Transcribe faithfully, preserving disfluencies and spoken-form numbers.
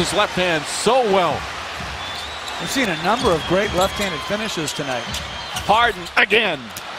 his left hand so well. We've seen a number of great left-handed finishes tonight. Harden again.